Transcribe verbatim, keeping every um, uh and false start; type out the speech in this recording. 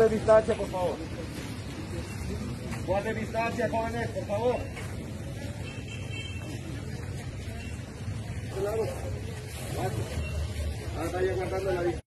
Guarden distancia, por favor. Guarden distancia, jóvenes, por favor. Ahora vaya guardando la distancia.